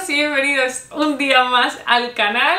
todos y bienvenidos un día más al canal.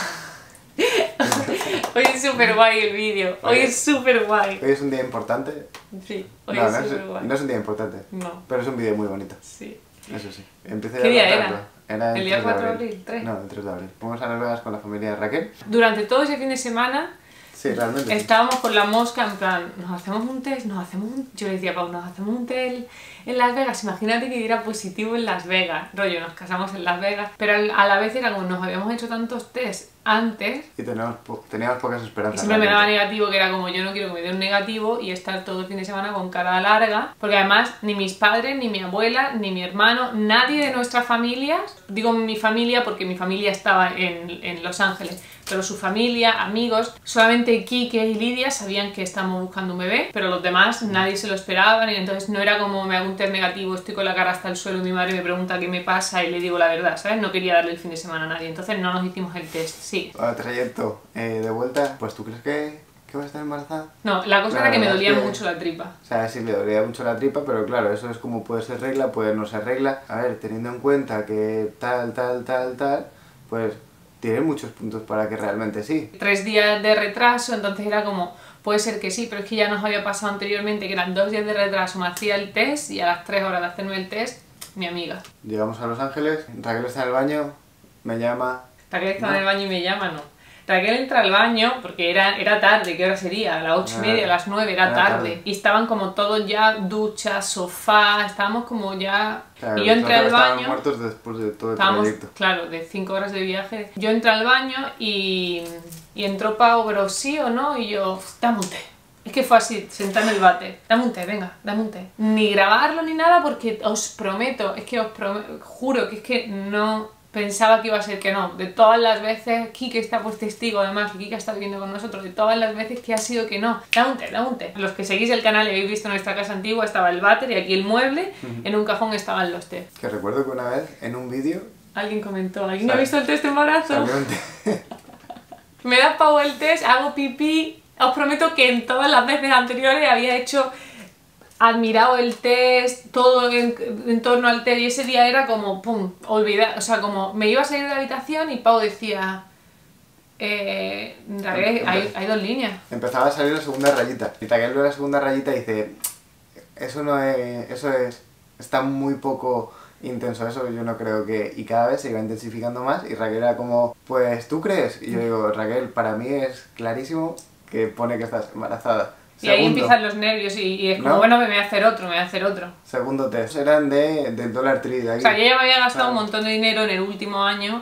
Hoy es súper guay el vídeo, hoy es súper guay. Hoy es un día importante. Sí, hoy es súper guay. No es un día importante, no, pero es un vídeo muy bonito. Sí. Eso sí. Empieza ¿Qué día era? Era el día 4 de abril, abril. 3. No, el 3 de abril. Fuimos a Las Vegas con la familia de Raquel. Durante todo ese fin de semana Sí, realmente. estábamos con la mosca en plan, nos hacemos un test, yo le decía a Pau, nos hacemos un test en Las Vegas, imagínate que diera positivo en Las Vegas, rollo, nos casamos en Las Vegas, pero a la vez era como nos habíamos hecho tantos tests antes Y teníamos pocas esperanzas. siempre me daba negativo, que era como yo no quiero que me dé un negativo y estar todo el fin de semana con cara larga, porque además ni mis padres, ni mi abuela, ni mi hermano, nadie de nuestra familia, digo mi familia porque mi familia estaba en Los Ángeles, pero su familia, amigos, solamente Kike y Lidia sabían que estábamos buscando un bebé, pero los demás nadie se lo esperaba, y entonces no era como me hago un test negativo, estoy con la cara hasta el suelo y mi madre me pregunta qué me pasa y le digo la verdad, ¿sabes? No quería darle el fin de semana a nadie, entonces no nos hicimos el test, sí. Al trayecto de vuelta, pues ¿tú crees que vas a estar embarazada? No, la cosa era que me dolía mucho la tripa. O sea, sí, le dolía mucho la tripa, pero claro, eso es como puede ser regla, puede no ser regla. A ver, teniendo en cuenta que tal, pues tiene muchos puntos para que realmente sí. 3 días de retraso, entonces era como, puede ser que sí, pero es que ya nos había pasado anteriormente que eran 2 días de retraso, me hacía el test y a las 3 horas de hacerme el test, mi amiga. Llegamos a Los Ángeles, Raquel está en el baño, me llama... Raquel estaba en el baño y me llama, no. Raquel entra al baño porque era tarde, ¿qué hora sería? A las 8:30, a las 9, era tarde. Y estaban como todos ya, ducha, sofá, estábamos como ya... Claro, y yo entré al baño... Estábamos muertos después de todo el Estábamos, trayecto. claro, de 5 horas de viaje. Yo entré al baño y entró Pau, pero sí o no, y yo, dame un té. Es que fue así, sentarme en el váter. Dame un té, venga, dame un té. Ni grabarlo ni nada porque os prometo, juro que es que no pensaba que iba a ser que no. De todas las veces, Kike está pues testigo además, que Kike ha estado viviendo con nosotros, de todas las veces que ha sido que no. Dame un té, dame un té. Los que seguís el canal y habéis visto nuestra casa antigua, estaba el váter y aquí el mueble, en un cajón estaban los té. Que recuerdo que una vez, en un vídeo... Alguien comentó, ¿alguien ha visto el test de embarazo? Salió un té. Me da Pau el test, hago pipí. Os prometo que en todas las veces anteriores había admirado el test, todo en torno al test, y ese día era como, pum, olvidar, o sea, como me iba a salir de la habitación y Pau decía, Raquel, hay 2 líneas. Empezaba a salir la segunda rayita, y Raquel ve la segunda rayita y dice, está muy poco intenso, eso yo no creo que... Y cada vez se iba intensificando más, y Raquel era como, pues, ¿tú crees? Y yo digo, Raquel, para mí es clarísimo que pone que estás embarazada. Y ahí empiezan los nervios y es como, ¿no? Bueno, me voy a hacer otro. Segundo test. Eran del Dollar Tree de ahí. O sea, yo ya me había gastado un montón de dinero en el último año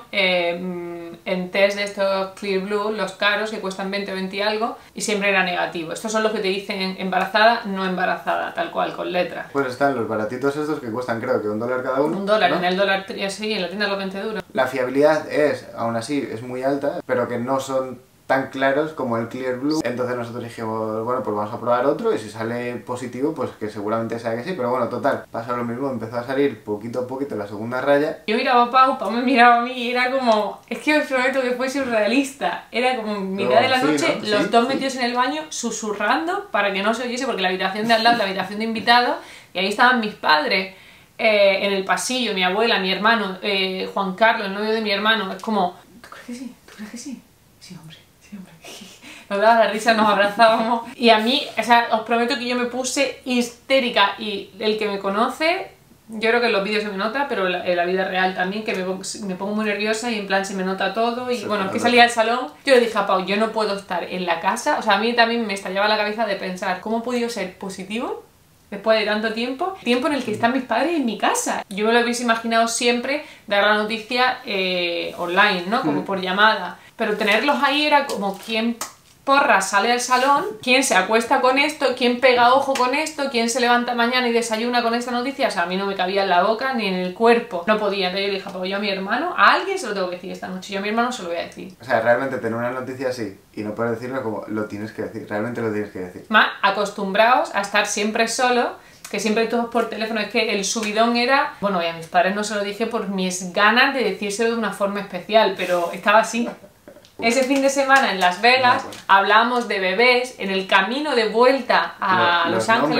en test de estos Clear Blue, los caros, que cuestan 20 o 20 y algo, y siempre era negativo. Estos son los que te dicen embarazada, no embarazada, tal cual, con letras. Pues están los baratitos estos que cuestan creo que $1 cada uno. $1, ¿no? En el Dollar Tree, sí, en la tienda de los 20 duros. La fiabilidad aún así, es muy alta, pero que no son tan claros como el Clear Blue. Entonces nosotros dijimos, bueno, pues vamos a probar otro y si sale positivo, pues que seguramente sea que sí, pero bueno, total, pasa lo mismo, empezó a salir poquito a poquito la segunda raya. Yo miraba a Pau me miraba a mí y era como, es que os prometo que fue surrealista, era como mitad de la noche, ¿no? Los dos metidos en el baño, susurrando para que no se oyese, porque la habitación de al lado, la habitación de invitados, y ahí estaban mis padres, en el pasillo, mi abuela, mi hermano, Juan Carlos, el novio de mi hermano, es como, ¿tú crees que sí? ¿Tú crees que sí? Sí, hombre. Nos daba la risa, nos abrazábamos y a mí, o sea, os prometo que yo me puse histérica y el que me conoce, yo creo que en los vídeos se me nota, pero en la vida real también, que me pongo muy nerviosa y en plan se me nota todo y bueno, es que salía al salón, yo le dije a Pau, yo no puedo estar en la casa, o sea, a mí también me estallaba la cabeza de pensar cómo he podido ser positivo después de tanto tiempo en el que están mis padres en mi casa. Yo me lo hubiese imaginado siempre dar la noticia online, ¿no? Como por llamada. Pero tenerlos ahí era como quién porra sale al salón, quién se acuesta con esto, quién pega ojo con esto, quién se levanta mañana y desayuna con esta noticia. O sea, a mí no me cabía en la boca ni en el cuerpo. No podía. Entonces yo le dije, pues yo a mi hermano, a alguien se lo tengo que decir esta noche. Yo a mi hermano se lo voy a decir. O sea, realmente tener una noticia así y no poder decirlo como lo tienes que decir, realmente lo tienes que decir. Más acostumbrados a estar siempre solo, que siempre todos por teléfono, es que el subidón era... Bueno, y a mis padres no se lo dije por mis ganas de decírselo de una forma especial, pero estaba así. Ese fin de semana en Las Vegas hablamos de bebés, en el camino de vuelta a Los Ángeles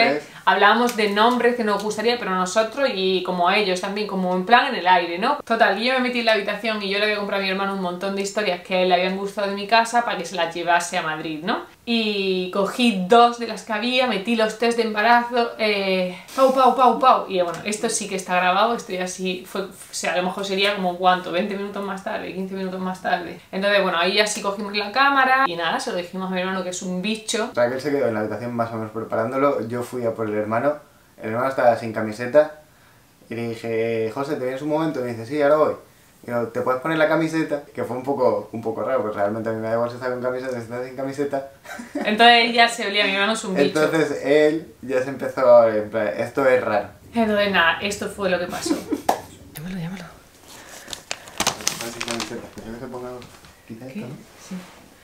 hablábamos de nombres que nos gustaría, pero nosotros y como ellos también, como en plan en el aire, ¿no? Total, yo me metí en la habitación y yo le había comprado a mi hermano un montón de historias que a él le habían gustado de mi casa para que se las llevase a Madrid, ¿no? Y cogí 2 de las que había, metí los test de embarazo, pau. Y bueno, esto sí que está grabado, esto ya sí fue, o sea, a lo mejor sería como ¿cuánto? 20 minutos más tarde, 15 minutos más tarde. Entonces, bueno, ahí ya sí cogimos la cámara y nada, se lo dijimos a mi hermano que es un bicho. Raquel se quedó en la habitación más o menos preparándolo, yo fui a por el hermano estaba sin camiseta y le dije, José, ¿te vienes un momento? Y me dice, sí, ahora voy. Y digo, ¿te puedes poner la camiseta? Que fue un poco raro, porque realmente a mí me da igual si está con camiseta, si está sin camiseta. Entonces ya se olía, mi hermano es un bicho. Entonces él ya se empezó a ver, en plan, esto es raro. Entonces nada, esto fue lo que pasó. Llámalo. Sin camiseta, que se ponga quizá esto, ¿no? Sí.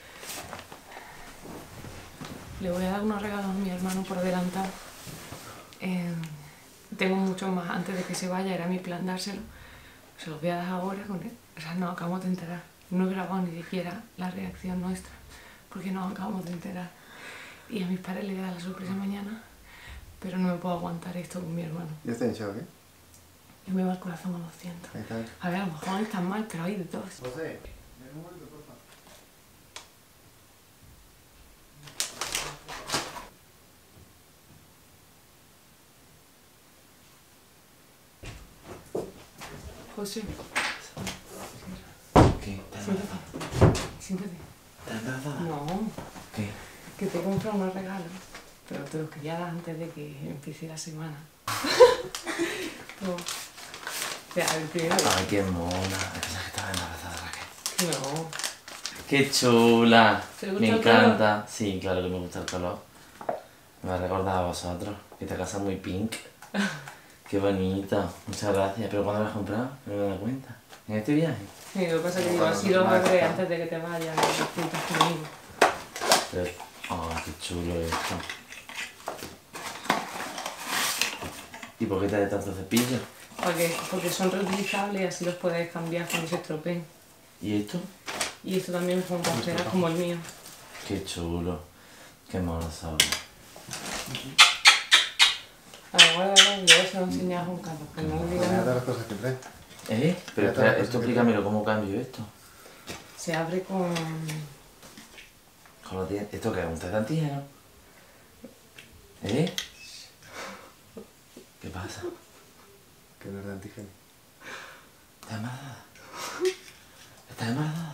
Le voy a dar unos regalos a mi hermano por adelantado. Tengo mucho más antes de que se vaya, era mi plan dárselo. Se los voy a dar ahora con él. O sea, nos acabamos de enterar. No he grabado ni siquiera la reacción nuestra, porque nos acabamos de enterar. Y a mis padres les voy a dar la sorpresa mañana, pero no me puedo aguantar esto con mi hermano. Yo estoy en shock, ¿eh? Yo me va el corazón a 200. A ver, a lo mejor no están mal, pero hay de dos. José, ven un momento, por favor. José, ¿Qué? ¿Estás siéntate. embarazada? Siéntate. ¿Estás embarazada? No, ¿Qué? que te he comprado unos regalos, pero te los quería dar antes de que empiece la semana. No. O sea, el primero. Ay, qué mona. Pensaba que estaba embarazada, Raquel. No. ¡Qué chula! ¿Te gusta Me el encanta. Sí, claro que me gusta el color. Me ha recordado a vosotros, que esta casa es muy pink. Qué bonito. Muchas gracias. ¿Pero cuándo lo has comprado? No me he dado cuenta. ¿En este viaje? Sí, lo que pasa es que digo, así lo veré antes de que te vayas y te juntas conmigo. Pero... ¡Ay, qué chulo esto! ¿Y por qué te da tanto cepillo? Porque son reutilizables y así los puedes cambiar cuando se estropeen. ¿Y esto? Y esto también son caseras como el mío. Qué chulo. Qué mono son. Ahora, luego se lo enseñas a Juan Carlos, que no le Mira digas. todas las cosas que trae. Pero espera, esto explícamelo, ¿cómo cambio esto? Se abre con... Con los dientes. ¿Esto qué es? ¿Un test de antígeno? ¿Eh? ¿Qué pasa? Que no es de antígeno. ¿Estás embarazada? ¿Estás embarazada?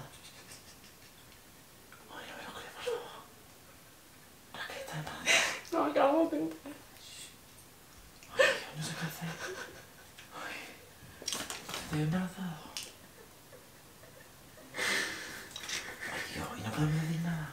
Ay, no me lo creo, por favor. Raquel, ¿estás embarazada? No, acabo de entrar. Ay, Dios, no sé qué hacer. Ay, estoy embarazada. Ay, Dios, y no podemos decir nada.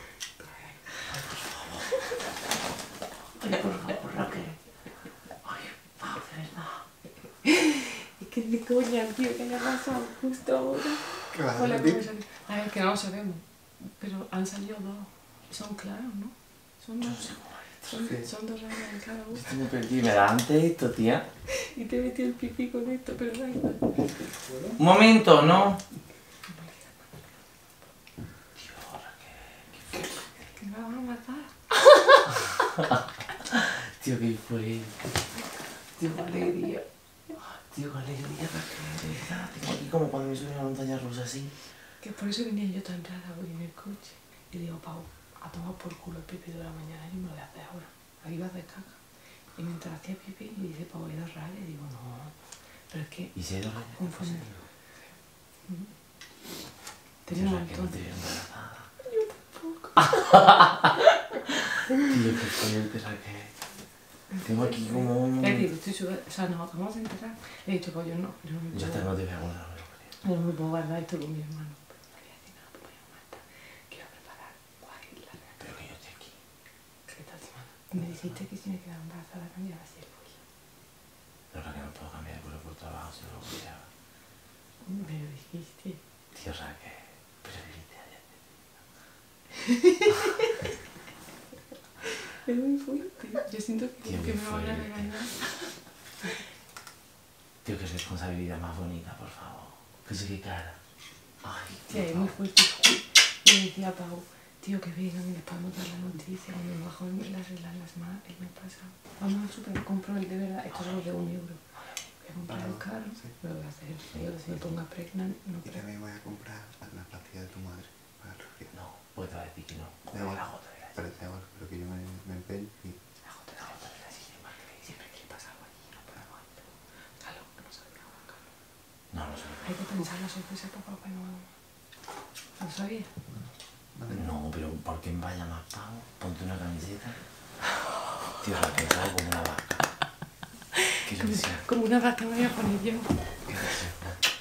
Ay, por favor, Raquel. Ay, Pau, de verdad. Es que es de coña, tío, que haya pasado justo ahora. ¿Qué vas a Hola, decir? ¿cómo sale? A ver, que no lo sabemos. Pero han salido 2. Son claros, ¿no? Son 2. Son 2 rayas en cada uno. Estoy muy perdida. ¿Me da antes esto, tía? Y te metí el pipí con esto, pero da igual. Un momento, ¿no? Que me van a matar. Tío, ¿qué fue? Tío, qué alegría. Tío, qué alegría, Raquel, de verdad. Tengo aquí como cuando me subí a una montaña rusa así. Que por eso venía yo tan rara hoy en el coche. Y digo, Pau, a tomar por culo el pipí de la mañana, yo me lo voy a hacer ahora. Ahí vas de caca. Y mientras hacía pipí, me dice, Pau, ¿hay 2 rayas? Y digo, no. Pero es que... ¿Y si hay 2 rayas? Confunde. Tío, Tenía un Raquel, no montón. te veo embarazada. Yo tampoco. Tío, qué fuerte, Raquel. Tengo aquí como un... Le digo, estoy súper... O sea, nos acabamos de enterar. Le he dicho, pues yo no me Ya puedo... está, no te voy a guardar, no me lo creo. Yo no me puedo guardar esto con mi hermano. Pero no le voy a decir nada porque me mata. Quiero preparar guay la reacción. Pero que yo esté aquí. ¿Qué tal semana? Me dijiste que si me quedaba embarazada cambiaba así el cuello. La verdad que no puedo cambiar de culo por trabajo si no lo cuidaba. Me lo dijiste. Tío, Raquel, pero viviste ayer. Es muy fuerte. Yo siento Tío, que qué me van a fuerte. regañar. Tío, qué responsabilidad más bonita, por favor. Que sé qué cara. Ay, Sí, tío, es muy fuerte. Y me decía Pau, Tío, que vegan y después vamos a dar la noticia cuando me bajó las reglas el mes pasado. Vamos al súper, compro el de verdad. Estos son los de 1 euro. Voy a comprar el carro, lo voy a hacer. Yo si me ponga pregnant, no. Y también voy a comprar la pastilla de tu madre para el resfriado. No, pues te va a decir que no. Da igual, La gota de la pero que yo me empeño y... La gota de la silla, Siempre que le pasa algo allí, no podemos hacerlo. Carlos, que no sabe qué hago, Carlos. No, no sé. Hay que pensar la sorpresa para Papá Noel. ¿Lo sabías? No, pero ¿por qué vaya más pavo? Ponte una camiseta. Tío, lo he pensado como una vaca. Qué ilusión. Como una vaca me voy a poner yo. Qué ilusión.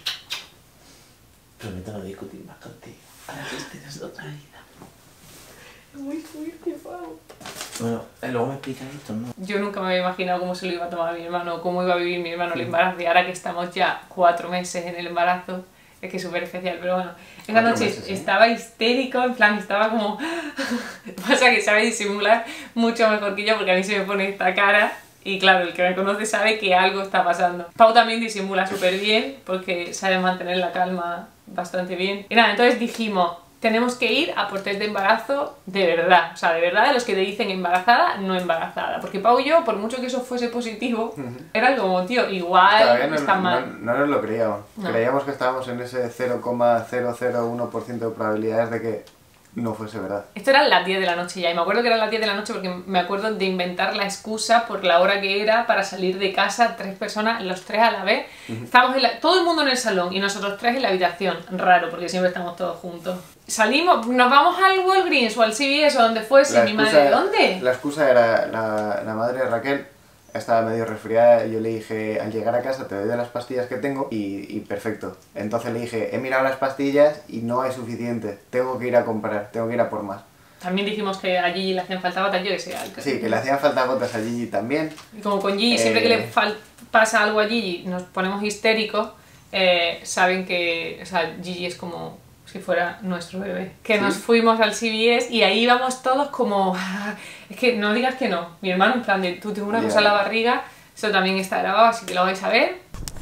Prometo no discutir más contigo. Para que estés otra vida. Es muy fuerte, Pau. Bueno, luego me explicas esto, ¿no? Yo nunca me había imaginado cómo se lo iba a tomar mi hermano, cómo iba a vivir mi hermano el embarazo. Y ahora que estamos ya 4 meses en el embarazo, es que es súper especial. Pero bueno, esa noche meses, ¿eh? estaba histérico, en plan, estaba como... Pasa que sabe disimular mucho mejor que yo, porque a mí se me pone esta cara. Y claro, el que me conoce sabe que algo está pasando. Pau también disimula súper bien, porque sabe mantener la calma bastante bien. Y nada, entonces dijimos, tenemos que ir a por test de embarazo de verdad. O sea, de verdad, de los que te dicen embarazada, no embarazada. Porque Pau y yo, por mucho que eso fuese positivo, era como, tío, igual Todavía está mal. no nos lo creíamos. No. Creíamos que estábamos en ese 0,001% de probabilidades de que no fuese verdad. Esto eran las 10 de la noche ya, y me acuerdo que eran las 10 de la noche porque me acuerdo de inventar la excusa por la hora que era para salir de casa, 3 personas, los 3 a la vez. Estábamos todo el mundo en el salón y nosotros 3 en la habitación. Raro, porque siempre estamos todos juntos. Salimos, nos vamos al Walgreens o al CVS o donde fuese. Mi madre, ¿de dónde? La excusa era la madre de Raquel. Estaba medio resfriada y yo le dije, al llegar a casa te doy de las pastillas que tengo y perfecto. Entonces le dije, he mirado las pastillas y no hay suficiente, tengo que ir a comprar, tengo que ir a por más. También dijimos que a Gigi le hacían falta gotas, yo que sé. Sí, que le hacían falta gotas a Gigi también. Y como con Gigi, siempre que le pasa algo a Gigi, nos ponemos histéricos, saben que, o sea, Gigi es como si fuera nuestro bebé. Que ¿Sí? Nos fuimos al CVS y ahí íbamos todos como... Es que no digas que no. Mi hermano, en plan de, tú tienes una cosa en la barriga, eso también está grabado, así que lo vais a ver.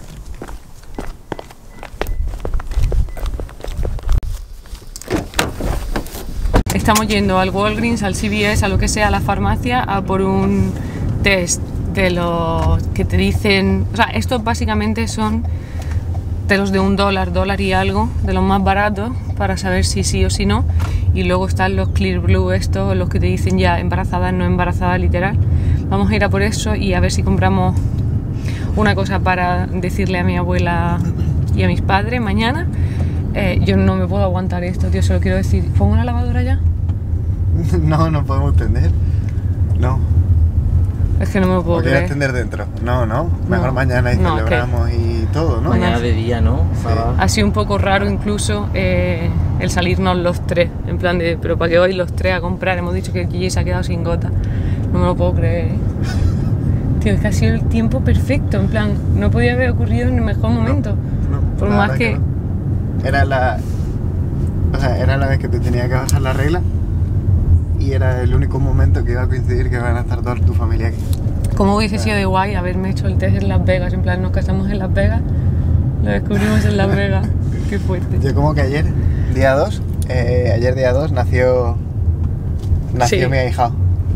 Estamos yendo al Walgreens, al CVS, a lo que sea, a la farmacia, a por un test de los que te dicen... O sea, estos básicamente son de los de $1, dólar y algo, de los más baratos, para saber si sí o si no. Y luego están los Clear Blue, estos, los que te dicen ya embarazada, no embarazada, literal. Vamos a ir a por eso y a ver si compramos una cosa para decirle a mi abuela y a mis padres mañana. Yo no me puedo aguantar esto, tío, se lo quiero decir. ¿Pongo una lavadora ya? No, no podemos tender. No. Es que no me lo puedo ¿O quieres creer. tender dentro? No, no. Mejor mañana y No, celebramos y todo, ¿no? Mañana de día, ¿no? Sí. Ha sido un poco raro incluso el salirnos los 3, en plan de, pero ¿para qué vais los 3 a comprar? Hemos dicho que Gigi se ha quedado sin gota. No me lo puedo creer. Tío, es que ha sido el tiempo perfecto, en plan, no podía haber ocurrido en el mejor momento. No, Por la más verdad que... no. Era la vez que te tenía que bajar la regla y era el único momento que iba a coincidir que van a estar toda tu familia aquí. ¿Cómo hubiese sido de guay haberme hecho el test en Las Vegas? En plan, nos casamos en Las Vegas, lo descubrimos en Las Vegas. Qué fuerte. Yo como que ayer, día 2, nació Sí. mi ahijado.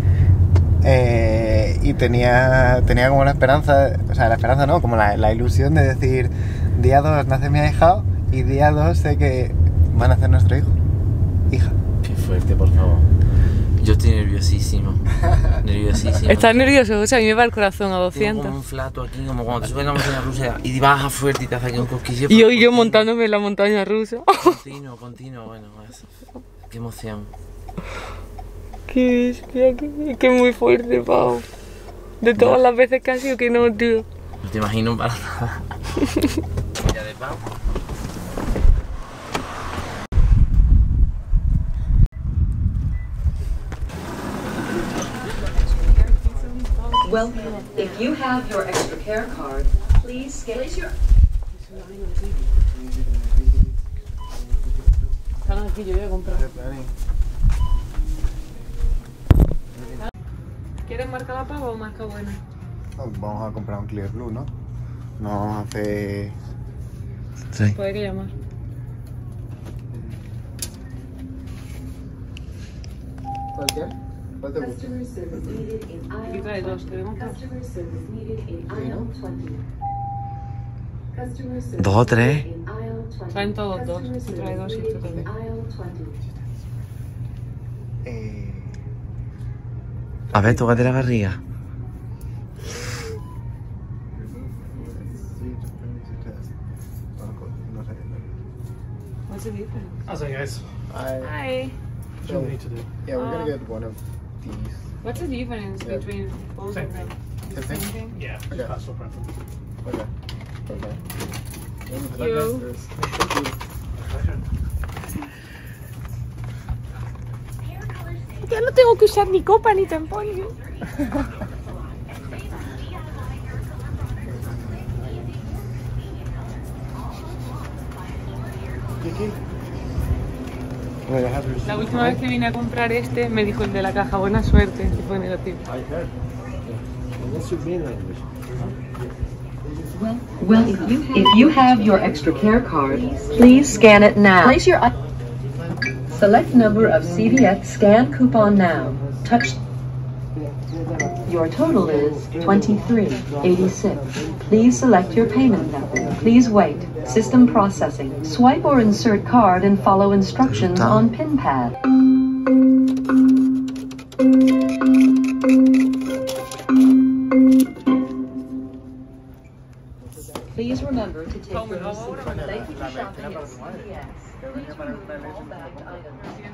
Y tenía como la esperanza, o sea, la esperanza no, como la ilusión de decir, día 2 nace mi ahijado y día 2 sé que van a nacer nuestro hijo, hija. Qué fuerte, por favor. Yo estoy nerviosísimo. Nerviosísimo. ¿Estás nervioso? O sea, a mí me va el corazón a Tengo 200. como un flato aquí, como cuando te subes a la montaña rusa y bajas fuerte y te hace aquí un cosquillo. Y yo montándome en la montaña rusa. Continuo, bueno, eso. Qué emoción. Qué bestia, que muy fuerte, Pau. De todas las veces que ha sido que no, tío. No te imagino para nada. Ya de Pau. Well, if you have your extra care card, please scan your... Están aquí, yo voy a comprar. ¿Quieres marca la pava o marca buena? Vamos a comprar un Clear Blue, ¿no? No vamos a hacer... Sí. Puede que llamar. ¿Cualquier? ¿Cuál te gusta? Aquí trae dos, queremos dos. ¿Dos o tres? Traen todos dos. Aquí trae dos y esto también. A ver, tócate la barriga. What's the difference? How's that, guys? Hi. What do we need to do? Yeah, we're gonna get one of these. What's the difference between both Same of them? Same thing? Same thing? Yeah, Okay. just pass the front. Okay. Okay. You. Ya no tengo que usar ni copa ni tampón. La última vez que vine a comprar este, me dijo el de la caja, buena suerte, que fue negativo. Well, if you have your extra care card, please scan it now. Place your select number of CVX scan coupon now. Touch. Your total is $23.86. Please select your payment method. Please wait. System processing. Swipe or insert card and follow instructions on pin pad. Please remember to take your receipt. Thank you for shopping at CVX. Please remove all bagged items.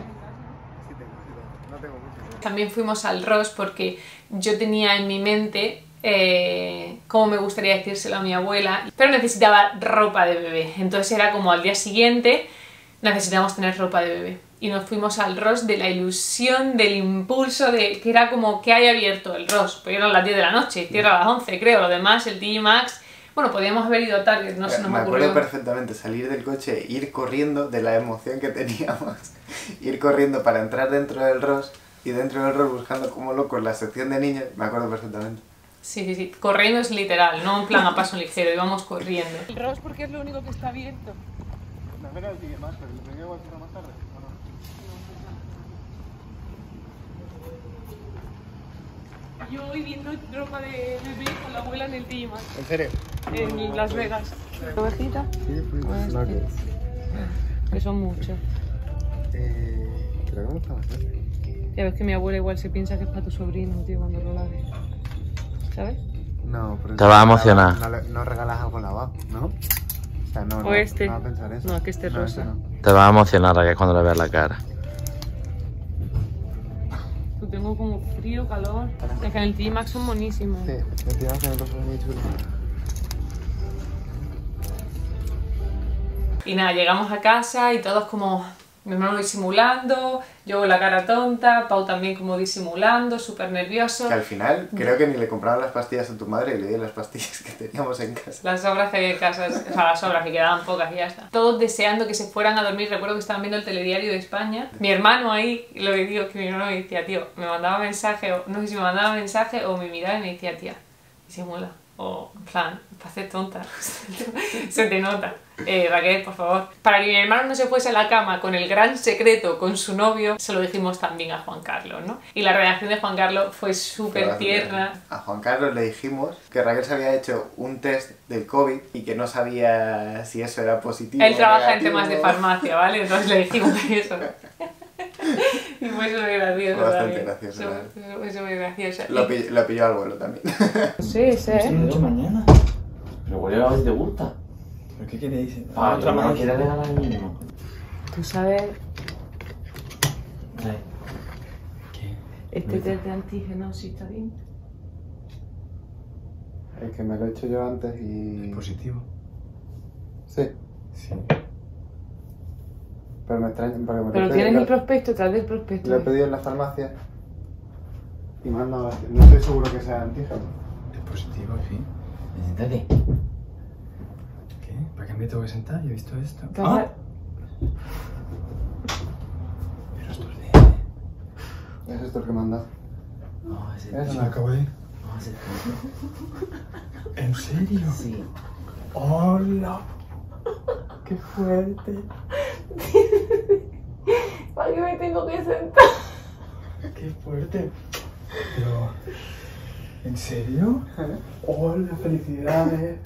También fuimos al Ross porque yo tenía en mi mente cómo me gustaría decírselo a mi abuela, pero necesitaba ropa de bebé. Entonces era como al día siguiente necesitamos tener ropa de bebé. Y nos fuimos al Ross de la ilusión, del impulso, de que era como que haya abierto el Ross. Porque eran las 10 de la noche, cierra a las 11 creo, lo demás, el TJ Maxx. Bueno, podíamos haber ido tarde, no se nos Me ocurrió. acuerdo perfectamente salir del coche, ir corriendo de la emoción que teníamos, ir corriendo para entrar dentro del Ross y dentro del Ross buscando como locos la sección de niños, me acuerdo perfectamente. Sí, sí, sí, corriendo es literal, no en plan a paso ligero, íbamos corriendo. El Ross porque es lo único que está abierto. No, mira el TJ Maxx, pero el TJ igual más tarde, ¿o no? Yo voy viendo ropa de bebé con la abuela en el TJ Maxx. ¿En serio? En Las Vegas. ¿Ovejita? Sí, pues nuggets. Que son muchos. Creo que me gusta bastante. Ya ves que mi abuela igual se piensa que es para tu sobrino, tío, cuando lo laves. ¿Sabes? No, pero... Te vas a emocionar. No regalas algo lavado, ¿no? O sea, no, O este. No va a pensar eso. No, que este rosa. ese no. Te vas a emocionar Raquel cuando le veas la cara. Yo tengo como frío, calor. Es que en el TJ Maxx son monísimos. Sí, el TJ Maxx tiene cosas muy chulas. Y nada, llegamos a casa y todos como... Mi hermano disimulando, yo con la cara tonta, Pau también como disimulando, súper nervioso. Que al final creo que ni le compraron las pastillas a tu madre y le di las pastillas que teníamos en casa. Las sobras que había en casa, o sea, las sobras que quedaban pocas y ya está. Todos deseando que se fueran a dormir. Recuerdo que estaban viendo el telediario de España. Mi hermano ahí, lo que digo es que mi hermano me decía, tío, me mandaba mensaje, o no sé si me mandaba mensaje o me miraba y me decía, tía, disimula. O, en plan, para hacer tonta. Se te nota. Raquel, por favor. Para que mi hermano no se fuese a la cama con el gran secreto con su novio, se lo dijimos también a Juan Carlos, ¿no? Y la reacción de Juan Carlos fue súper tierna. A Juan Carlos le dijimos que Raquel se había hecho un test del COVID y que no sabía si eso era positivo. Él trabaja en negativo. temas de farmacia, ¿vale? Entonces le dijimos eso. Y fue súper gracioso. Bastante también. gracioso, Fue súper gracioso. Lo pilló al vuelo también. Sí, sí, De hecho, mañana. Pero huele a ver si te gusta. ¿Pero qué quiere decir? Para otra mano quiere regalar el mismo. Tú sabes, ¿Qué? este test de antígenos sí está bien. Es que me lo he hecho yo antes y... Positivo. Sí. Sí. Pero me extraña... Pero tienes el prospecto, traes el prospecto. Lo he pedido en la farmacia y me han dado... No estoy seguro que sea antígeno. Es positivo, sí. Siéntate. ¿Qué? ¿Para qué me tengo que sentar? Yo he visto esto. Entonces, Pero esto es de... Es esto el que me han dado. No, ese Eso Se no. me acabo de ir. No, ese ¿En serio? Sí. ¡Hola! ¡Qué fuerte! ¿para qué me tengo que sentar? Qué fuerte. Pero... ¿En serio? Hola, felicidades.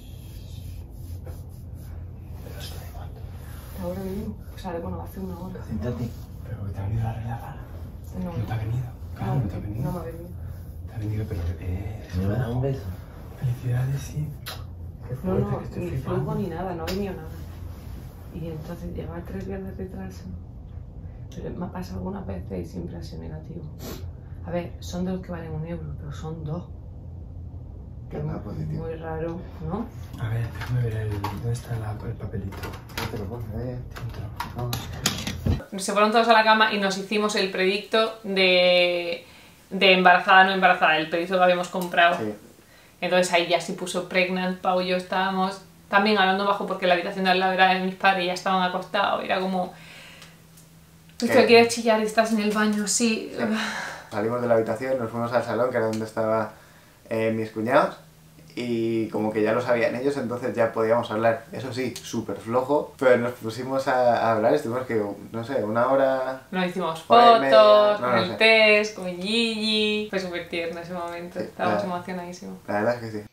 Ahora mismo. Pues ahora, bueno, hace una hora. Siéntate. Pero te ha venido la regla. No, No te ha venido. Claro, no te ha venido. No me ha venido. Te ha venido, pero... ¿Me va a dar un beso? Felicidades, sí. Qué No, fuerte, no, que estoy ni flipando. flujo ni nada, no ha venido nada. Y entonces lleva 3 días de retraso. Pero me ha pasado algunas veces y siempre ha sido negativo. A ver, son de los que valen 1 euro, pero son 2. Que es positivo. muy raro, ¿no? A ver, déjame ver dónde está el papelito. No te lo pones, Dentro. Se fueron todos a la cama y nos hicimos el predicto de embarazada, no embarazada, el predicto que habíamos comprado. Sí. Entonces ahí ya sí puso pregnant, Pau y yo estábamos también hablando bajo porque la habitación de al lado era de mis padres y ya estaban acostados. Era como... Tú ¿Qué? quieres chillar y estás en el baño, sí. Sí. Salimos de la habitación, nos fuimos al salón, que era donde estaban mis cuñados, y como que ya lo sabían ellos, entonces ya podíamos hablar. Eso sí, súper flojo, pero nos pusimos a hablar, estuvimos que, no sé, 1 hora... Nos hicimos Hora y media, fotos, no con lo el sé. test, con Gigi. Fue súper tierno ese momento, Sí, estábamos claro. emocionadísimos. La verdad es que sí.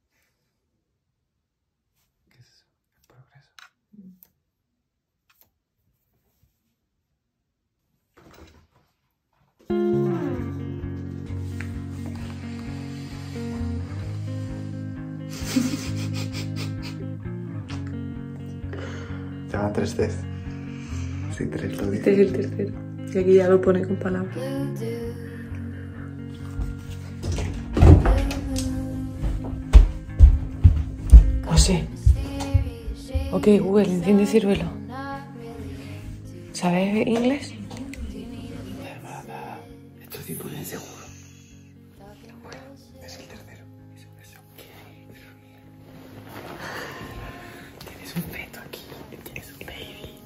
¿Qué es eso? Progreso. Te van 3 test. Sí, 3 lo Este es el tercero. Y aquí ya lo pone con palabras. José. Ok, Google, enciende y sírvelo. ¿Sabes inglés? Esto es 100% seguro. Es el tercero. Tienes un feto aquí. Tienes un baby.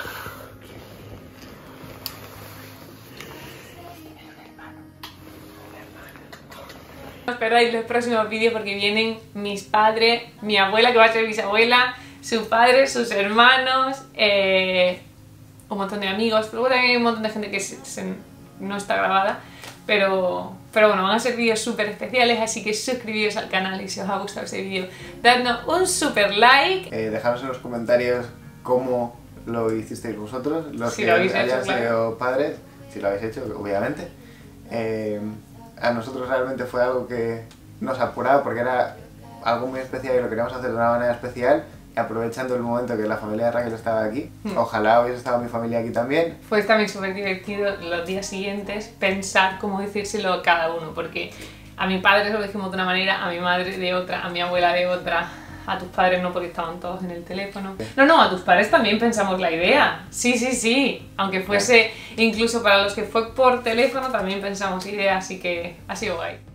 No esperáis los próximos vídeos porque vienen mis padres, mi abuela que va a ser bisabuela, su padre, sus hermanos, un montón de amigos, pero luego también hay un montón de gente que no está grabada, pero bueno, van a ser vídeos súper especiales, así que suscribíos al canal y si os ha gustado este vídeo, dadnos un super like. Dejadnos en los comentarios cómo lo hicisteis vosotros, los Si que lo habéis hayan hecho, claro. sido padres, si lo habéis hecho, obviamente. A nosotros realmente fue algo que nos apuraba porque era algo muy especial y lo queríamos hacer de una manera especial, aprovechando el momento que la familia de Raquel estaba aquí. Ojalá hubiese estado mi familia aquí también. Fue también súper divertido los días siguientes pensar cómo decírselo a cada uno, porque a mi padre se lo dijimos de una manera, a mi madre de otra, a mi abuela de otra, a tus padres no porque estaban todos en el teléfono. No, a tus padres también pensamos la idea. Sí. Aunque fuese incluso para los que fue por teléfono también pensamos idea, así que ha sido guay.